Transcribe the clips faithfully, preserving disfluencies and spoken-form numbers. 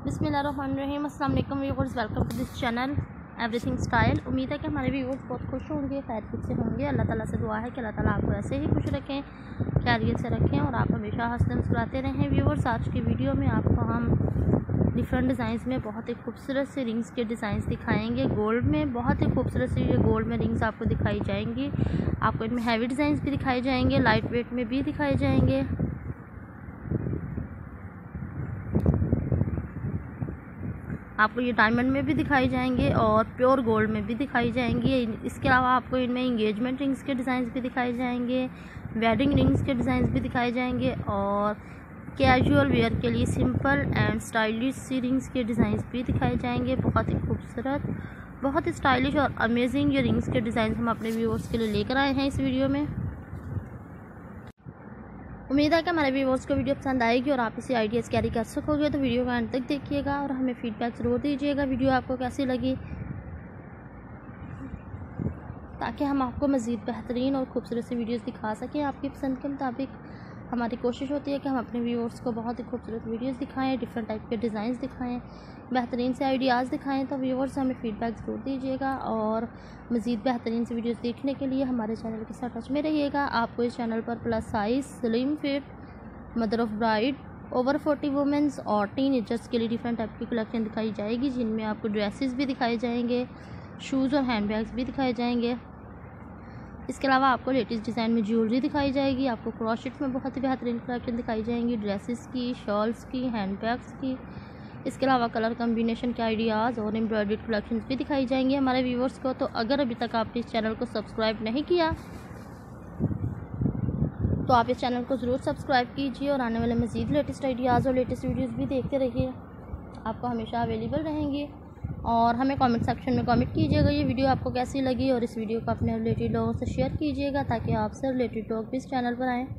बिस्मिल्लाहिर्रहमानिर्रहीम। अस्सलाम वालेकुम viewers, welcome to this channel everything style. उम्मीद है कि हमारे व्यूअर्स बहुत खुश होंगे, खैर खुश से होंगे। अल्लाह ताला से दुआ है कि अल्लाह ताला आपको ऐसे ही खुश रखें, खैरियत से रखें और आप हमेशा हंसते मुस्कुराते रहें। व्यूअर्स, आज की वीडियो में आपको हम डिफरेंट डिज़ाइंस में बहुत ही खूबसूरत से रिंग्स के डिज़ाइंस दिखाएंगे। गोल्ड में बहुत ही खूबसूरत सी ये गोल्ड में रिंग्स आपको दिखाई जाएंगी। आपको इनमें हैवी डिज़ाइंस भी दिखाए जाएंगे, लाइट वेट में भी दिखाए जाएंगे। आपको ये डायमंड में भी दिखाई जाएंगे और प्योर गोल्ड में भी दिखाई जाएंगी। इसके अलावा आपको इनमें इंगेजमेंट रिंग्स के डिज़ाइंस भी दिखाए जाएंगे, वेडिंग रिंग्स के डिज़ाइंस भी दिखाए जाएंगे और कैजुअल वेयर के लिए सिंपल एंड स्टाइलिश सी रिंग्स के डिज़ाइंस भी दिखाए जाएंगे। बहुत ही खूबसूरत, बहुत ही स्टाइलिश और अमेजिंग ये रिंग्स के डिज़ाइन हम अपने व्यूअर्स के लिए लेकर आए हैं इस वीडियो में। उम्मीद है कि हमारे व्यूअर्स को वीडियो पसंद आएगी और आप इसे आइडियाज़ कैरी कर सकोगे। तो वीडियो को अंत तक देखिएगा और हमें फीडबैक ज़रूर दीजिएगा वीडियो आपको कैसी लगी, ताकि हम आपको मज़ीद बेहतरीन और खूबसूरत सी वीडियोस दिखा सकें आपकी पसंद के मुताबिक। हमारी कोशिश होती है कि हम अपने व्यूअर्स को बहुत ही खूबसूरत वीडियोस दिखाएं, डिफरेंट टाइप के डिज़ाइंस दिखाएं, बेहतरीन से आइडियाज़ दिखाएं। तो व्यूअर्स हमें फ़ीडबैक ज़रूर दीजिएगा और मज़ीद बेहतरीन से वीडियोस देखने के लिए हमारे चैनल के साथ टच में रहिएगा। आपको इस चैनल पर plus size, slim fit, mother of bride, over forty womens और टीन एजर्स के लिए डिफरेंट टाइप की कलेक्शन दिखाई जाएगी, जिनमें आपको ड्रेसेस भी दिखाए जाएंगे, शूज़ और हैंड बैग्स भी दिखाए जाएंगे। इसके अलावा आपको लेटेस्ट डिज़ाइन में ज्वेलरी दिखाई जाएगी। आपको क्रॉशेट में बहुत ही बेहतरीन कलेक्शन दिखाई जाएंगी, ड्रेसेस की, शॉल्स की, हैंड बैग्स की। इसके अलावा कलर कम्बिनेशन के आइडियाज़ और एम्ब्रॉयडर्ड कलेक्शन भी दिखाई जाएंगे हमारे व्यूवर्स को। तो अगर अभी तक आपने इस चैनल को सब्सक्राइब नहीं किया तो आप इस चैनल को ज़रूर सब्सक्राइब कीजिए और आने वाले मज़ीद लेटेस्ट आइडियाज़ और लेटेस्ट वीडियोज़ भी देखते रहिए। आपको हमेशा अवेलेबल रहेंगे और हमें कमेंट सेक्शन में कमेंट कीजिएगा ये वीडियो आपको कैसी लगी और इस वीडियो को अपने रिलेटेड लोगों से शेयर कीजिएगा, ताकि आपसे रिलेटेड लोग भी इस चैनल पर आएँ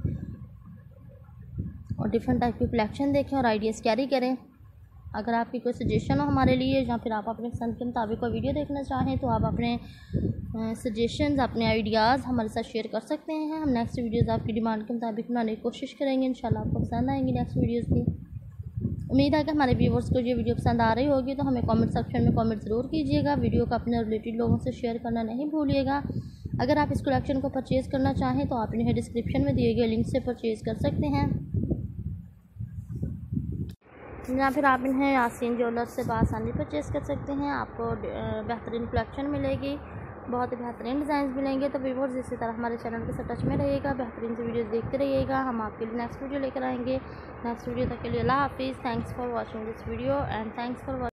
और डिफरेंट टाइप की कलेक्शन देखें और आइडियाज़ कैरी करें। अगर आपकी कोई सजेशन हो हमारे लिए या फिर आप अपने पसंद के मुताबिक कोई वीडियो देखना चाहें तो आप अपने सजेशंस, अपने आइडियाज़ हमारे साथ शेयर कर सकते हैं। हम नेक्स्ट वीडियोज़ आपकी डिमांड के मुताबिक बनाने की कोशिश करेंगे। इंशाल्लाह आपको पसंद आएंगी नेक्स्ट वीडियोज़ भी। उम्मीद है कि हमारे व्यूअर्स को ये वीडियो पसंद आ रही होगी। तो हमें कमेंट सेक्शन में कमेंट ज़रूर कीजिएगा। वीडियो को अपने रिलेटेड लोगों से शेयर करना नहीं भूलिएगा। अगर आप इस कलेक्शन को परचेज़ करना चाहें तो आप इन्हें डिस्क्रिप्शन में दिए गए लिंक से परचेज़ कर सकते हैं, या फिर आप इन्हें यासीन ज्वेलर्स से बआसानी परचेज़ कर सकते हैं। आपको बेहतरीन कलेक्शन मिलेगी, बहुत ही बेहतरीन डिज़ाइन मिलेंगे। तो व्यूअर्स इसी तरह हमारे चैनल के साथ टच में रहिएगा, बेहतरीन से वीडियोस देखते रहिएगा। हम आपके लिए नेक्स्ट वीडियो लेकर आएंगे। नेक्स्ट वीडियो तक के लिए अल्लाह हाफिज़। Thanks for watching this video and thanks for